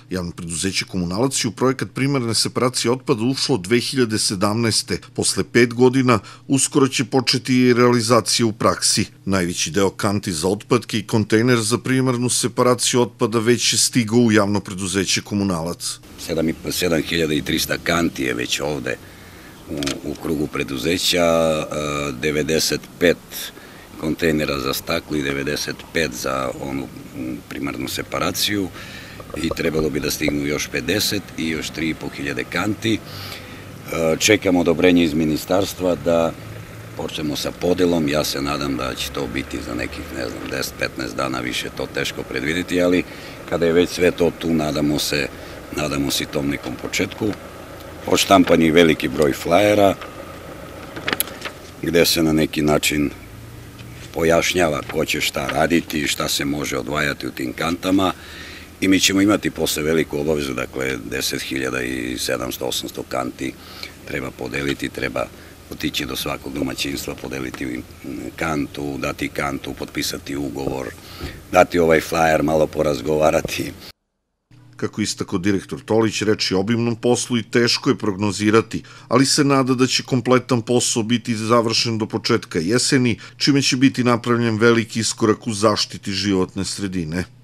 Javno preduzeće Komunalac je u projekat primarne separacije otpada ušlo 2017. Posle 5 godina uskoro će početi i realizacija u praksi. Najveći deo kanti za otpadke i kontejner za primarnu separaciju otpada već je stigao u javno preduzeće Komunalac. 7300 kanti je već ovde u krugu preduzeća, 95 kontejnera za staklo i 95 za onu primarnu separaciju i trebalo bi da stignu još 50 i još 3500 kanti. Čekamo odobrenje iz ministarstva da počnemo sa podelom. Ja se nadam da će to biti za nekih, 10-15 dana, više to teško predvideti, ali kada je već sve to tu, nadamo se i tom nekom početku. Odštampan je veliki broj flajera, gde se na neki način pojašnjava ko će šta raditi i šta se može odvajati u tim kantama i mi ćemo imati posle veliku obavezu, dakle 10.700-800 kanti treba podeliti, treba otići do svakog domaćinstva, podeliti kantu, dati kantu, potpisati ugovor, dati ovaj flajer, malo porazgovarati. Kako istakao direktor Tolić, reč je o obimnom poslu i teško je prognozirati, ali se nada da će kompletan posao biti završen do početka jeseni, čime će biti napravljen veliki iskorak u zaštiti životne sredine.